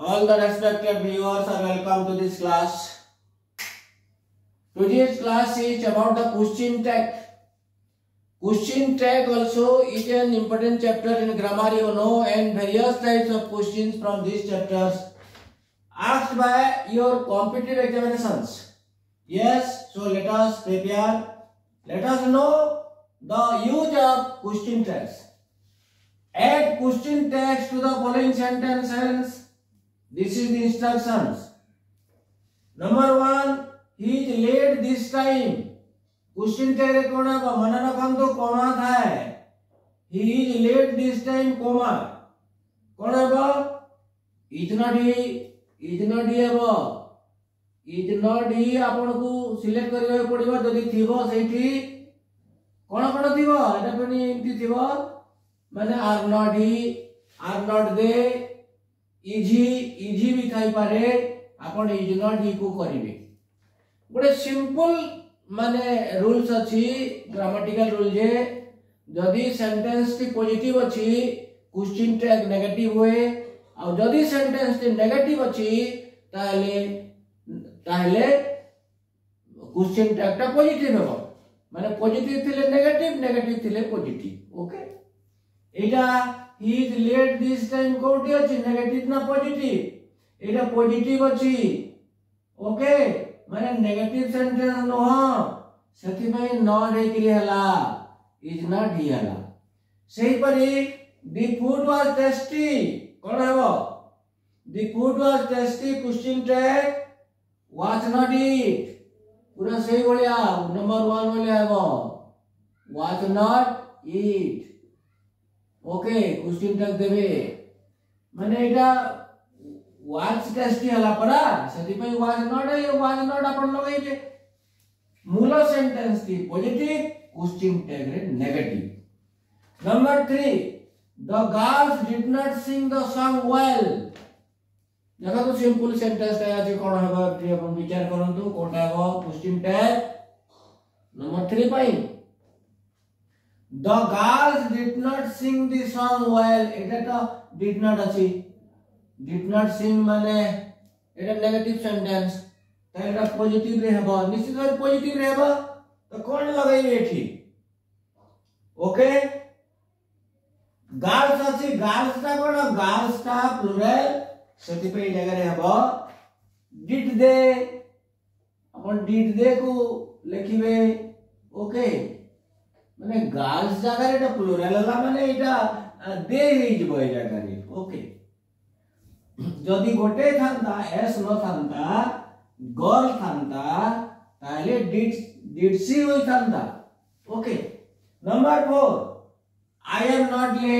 All the respected viewers are welcome to this class. Today's class is about the question tag. Question tag also is an important chapter in grammar, you know, and various types of questions from these chapters asked by your competitive examinations. Yes, so let us prepare. Let us know the use of question tags. Add question tags to the following sentences. This is the instructions. Number 1, he is late this time. Question tag रे कौन है? मन रखन तो comma था है. He is late this time, comma. कौन है बा? Is not he है बा. Is not he आपण को सिलेक्ट करबे पड़िबो जदी थिबो सेठी कोन कोन थिबो एटा पनि एंटी थिबो माने are not he, are not they, is he भी थाई पारे आपण is not he को करिवे. गोटे सिंपल माने रूल्स अछि ग्रामेटिकल रूल जे जदी सेंटेंस टी पॉजिटिव अछि क्वेश्चन टैग नेगेटिव होए और जदी सेंटेंस टी नेगेटिव अछि ताहले क्वेश्चन टैग टा पॉजिटिव हेबो माने पॉजिटिव थिले नेगेटिव नेगेटिव थिले पॉजिटिव. ओके एटा he is late this time कोठी अछि नेगेटिव ना पॉजिटिव एटा पॉजिटिव अछि. ओके माने नेगेटिव सेंटेंस नो सेति में नॉट एग्री हला इज नॉट ही हला. सही परी द फूड वाज टेस्टी कोन हेबो the food was tasty question tag was not it पूरा सही बोलिया नंबर 1 बोले हेबो was not it. Okay question tag देबे माने एटा वाज टेस्टी हला परा सेति पे वाज नॉट अपन लगाइबे. मूल सेंटेंस की पॉजिटिव क्वेश्चन टैग रे negative. Number 3, the girls did not sing the song well. देखो तो सिंपल सेंटेंस है आज कोन हेबा कि अपन विचार करंतु कोटा हेबा क्वेश्चन टैग नंबर 3 पाई the girls did not sing the song well. एटा तो डिड नॉट अछि डिड नॉट सिंग माने एटा नेगेटिव सेंटेंस ताइरा पॉजिटिव रे हेबा निश्चित रूप पॉजिटिव रे हेबा तो कोन लगाइबे एठी. ओके गर्ल्स अछि गर्ल्स ता कोन गर्ल्स ता प्लुरल सेति पे जगह रे हेबा did they upon did they को लिखिबे. ओके माने गर्ल्स जगह रे प्लुरल हला माने एटा दे हे जबो ए जगह रे. ओके जदि गोटे थांता एस न थांता गर्ल थांता ताले डिड सी होई थांता. Okay number 4, I am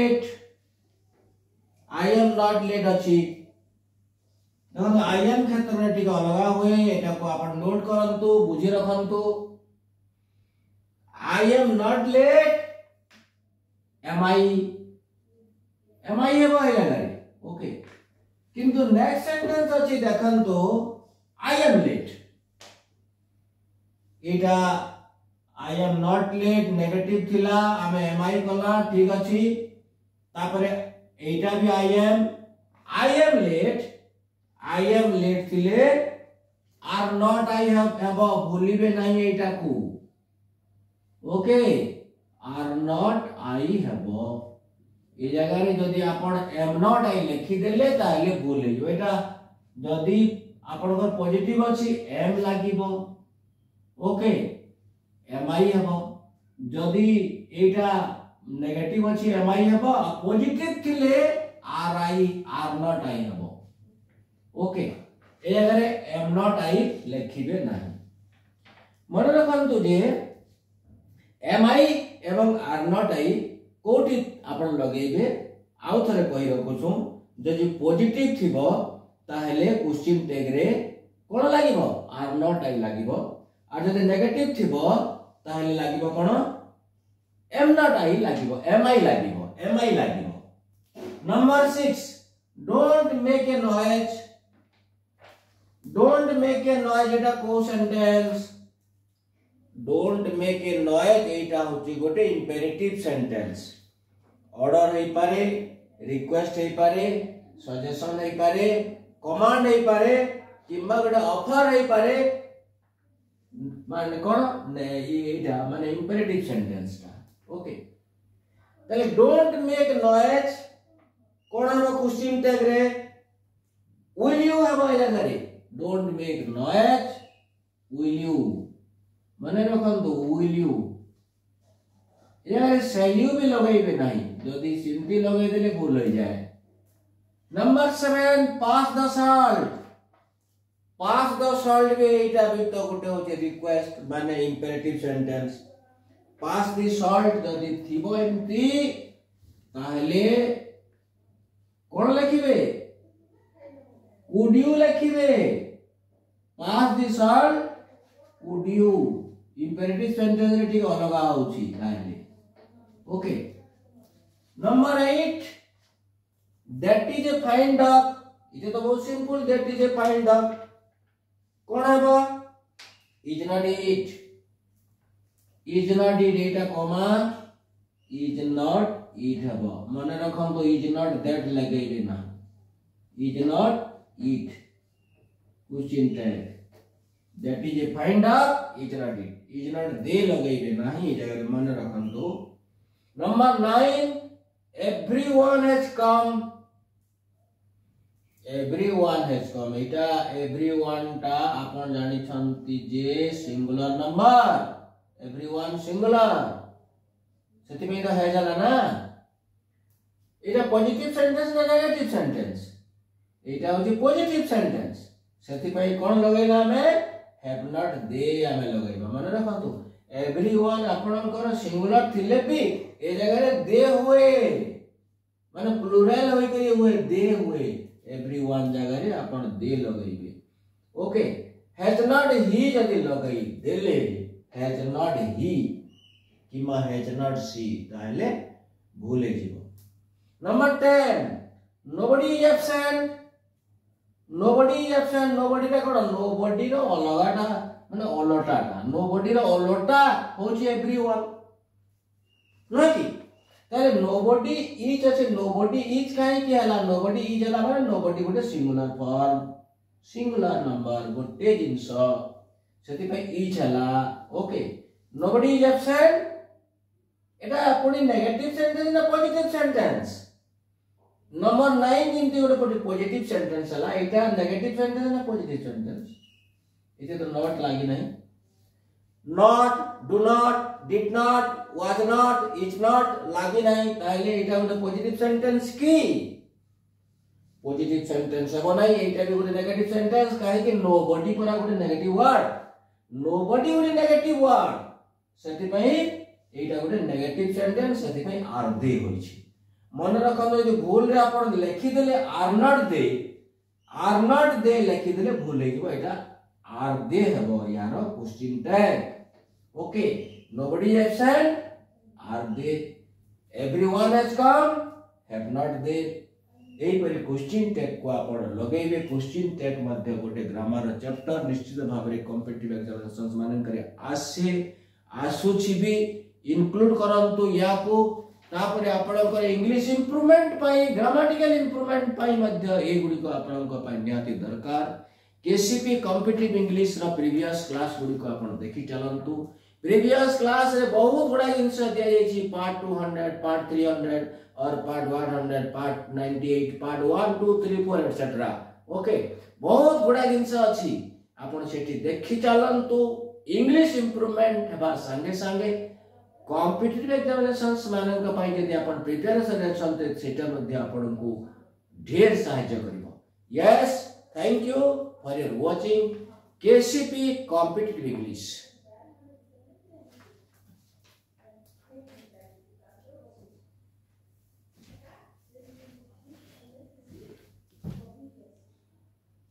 not late अछि. देखो आई एम क्षेत्र में टिक अलगा होए एटा को आपण नोट करंतु बुझी रखंतु. I am not late am I हेबो हेला. ओके किंतु नेक्स्ट सेंटेंस अछि देखंतु आई एम लेट. एटा I am not late negative थिला आमे एम आई कला ठीक अछि. तापरे एटा भी आई एम लेट थिले आर नॉट आई हेबो भूलिबे नाही एटा को. ओके आर नॉट आई हेबो ए जगह रे जदी आपण एम नॉट आई लिखि देले ताले भूल हेजो. एटा जदी आपण को पॉजिटिव अछि एम लागिबो. ओके एम आई हेबो जदी एटा नेगेटिव अछि एम आई हेबो पॉजिटिव थिले आर नॉट आई हेबो. ओके ए जगह रे एम नॉट आई लिखिबे नाही. मन रखंतु जे एम आई एवं आर नॉट आई कोठी आपण लगेबे आउ थरे कहि रखुछु जदि पॉजिटिव थिबो ताहेले क्वेश्चन टैग रे कोन लागिबो आर नॉट आई लागिबो और जदि नेगेटिव थिबो ताहेले लागिबो कोन एम नॉट आई लागिबो एम आई लागिबो. Number 6, don't make a noise एटा को sentence don't make a noise एटा होची गोटे इंपेरेटिव सेंटेंस. ऑर्डर होई पारे रिक्वेस्ट होई पारे सजेशन होई पारे कमांड हे पारे किंबा गोटे ऑफर हे पारे माने कोन एटा माने इंपेरेटिव सेंटेंस ता ओके ताले डोंट मेक नॉइज कोन हम क्वेश्चन टैग रे विल यू हैव आ जगह रे don't make noise will you माने रखन दो विल यू यार शैल यू भी लगाइबे नहीं जदी सिंपली लगाइ देले भूल हो जाए नंबर 7 पास द सॉल्ट बे एटा भी तो गुटे होचे रिक्वेस्ट माने imperative sentence pass the salt जदी थिबो एमती ताहले कोन लिखिबे वुड यू लिखिबे pass the salt would you imperative sentence रे ठीक अलगा होची ताहले okay number 8 that is a fine dog इते तो बहुत simple that is a fine dog कोन हेबो इज नॉट इट एटा कॉमा इज नॉट इट हेबो माने रखम तो इज नॉट दैट लगेबे ना is not it question tag that is a fine dog is not they लगेबे नाही जगह माने रखम तो नंबर 9 everyone has come एटा everyone ता आपण जानि छंती जे सिंगुलर नंबर everyone सिंगुलर सेति में तो है जाला ना एटा पॉजिटिव सेंटेंस ना नेगेटिव सेंटेंस एटा होची पॉजिटिव सेंटेंस सेति पई कोन लगैला हमें हैव नॉट दे हमें लगैबा माने रखंतु everyone आपणकर सिंगुलर थिले भी ए जगह रे दे हुए माने प्लुरल होई के हुए दे हुए everyone जगह रे आपण दे लगैबे ओके हैज नॉट ही जदी लगै देले हैज नॉट ही किमा हैज नॉट सी ताले भूले जीवो number 10 nobody is absent nobody रे कोन nobody रो अलगाटा माने अलटाटा nobody रो अलटा होची everyone नहीं ताले nobody is আছে nobody is काहे कि हला nobody is हला माने nobody गोटे सिंगुलर फॉर्म सिंगुलर नंबर गोटे जिंस सेति पे is हला ओके nobody is absent एटा पुनी नेगेटिव सेंटेंस ना पॉजिटिव सेंटेंस नंबर 9 जिंती गोटे पॉजिटिव सेंटेंस हला एटा नेगेटिव सेंटेंस ना पॉजिटिव सेंटेंस इते तो नॉट लागी नहीं not do not did not was not is not लागी नहीं ताले एटा गोटे पॉजिटिव सेंटेंस की पॉजिटिव सेंटेंस है नहीं एटा भी गोटे नेगेटिव सेंटेंस काहे कि nobody परा गोटे नेगेटिव वर्ड सेति पई एटा गोटे नेगेटिव सेंटेंस सेति पई आर दे होई छी मन रखन जे भूल रे आपण लिखि देले आर नॉट दे लिखि देले भूल हे जबो एटा आर दे हेबो यार question tag okay nobody is absent are they everyone has come have not they एई परि क्वेश्चन टैग को आपण लगेबे क्वेश्चन टैग मध्ये गोटे ग्रामर चैप्टर निश्चित भाव रे कॉम्पिटिटिव एग्जामिनेशंस मानन करे आसुछि भी इंक्लूड करंतु या को तापरे आपणकर इंग्लिश इंप्रूवमेंट पाई ग्रामेटिकल इंप्रूवमेंट पाई मध्ये ए गुडी को आपणक पाई निहाती दरकार केसीपी कॉम्पिटिटिव इंग्लिश रा प्रीवियस क्लास गुडी को आपण देखि चलंतु प्रीवियस क्लास रे बहुत बड़ा आंसर दिया जाई छी पार्ट 200 पार्ट 300 और part 100 part 98 part 1 2 3 4 etcetera okay बहुत बड़ा आंसर अछि आपण सेठी देखि चलंतु इंग्लिश इंप्रूवमेंट हेबा संगे संगे कॉम्पिटिटिव एग्जामिनेशंस मानन का पाई जदी आपण प्रिपरेशन रहछन्ते सेटा मध्ये आपण को ढेर सहायता करिवो yes thank you for your watching KCP competitive English.